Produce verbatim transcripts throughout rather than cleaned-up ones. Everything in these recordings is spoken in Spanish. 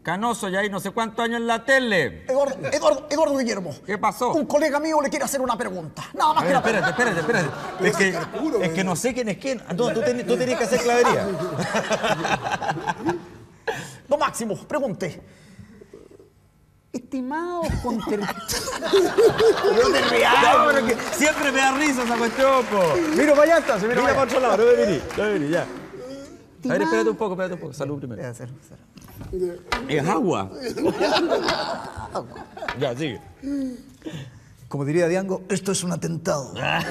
Canoso, ya hay no sé cuántos años en la tele. Eduardo, Eduardo, Eduardo Guillermo. ¿Qué pasó? Un colega mío le quiere hacer una pregunta. Nada más A que ver, la espérate, espérate, espérate. Es que, es que no sé quién es quién. No, tú, ten, tú tenías que hacer clavería. Don Máximo, pregunte. Estimados contertulios. No te rías, pero que siempre me da risa esa cuestión, po. Mira para allá, está, se mira Mira para para otro lado, no me vení, no me vení, ya. A ver, espérate un poco, espérate un poco. Salud primero. allá. Cero, cero. Es agua. Ya, sigue. Como diría Diango, esto es un atentado.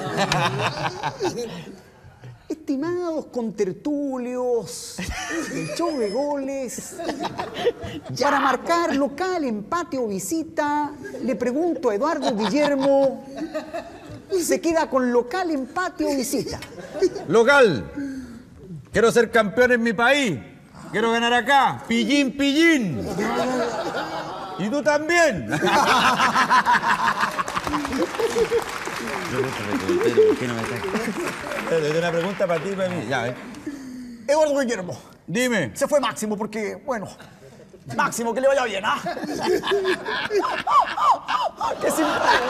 Estimados contertulios del show de goles, para marcar local, empate o visita, le pregunto a Eduardo Guillermo, ¿se queda con local, empate o visita? Local. Quiero ser campeón en mi país. Quiero ganar acá. Pillín, pillín. ¿Y tú también? ¿Por qué no me estás? Tengo una pregunta para ti y para mí. Ya, eh. Eduardo Guillermo, Dime. se fue Máximo porque, bueno, Máximo, que le vaya bien, ¿ah? ¡Qué simpático!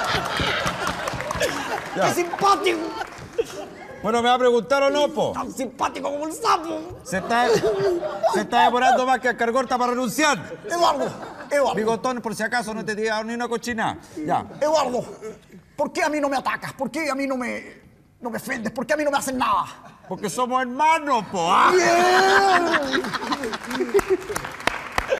Ya. ¡Qué simpático! Bueno, ¿me va a preguntar o no, po? ¡Tan simpático como el sapo! Se está, se está demorando más que a Cargorta para renunciar. Eduardo, Eduardo, Bigotón, por si acaso no te diga ni una cochina. Ya. Eduardo, ¿por qué a mí no me atacas? ¿Por qué a mí no me, no me ofendes? ¿Por qué a mí no me hacen nada? Porque somos hermanos, po. ¿Ah? ¡Bien!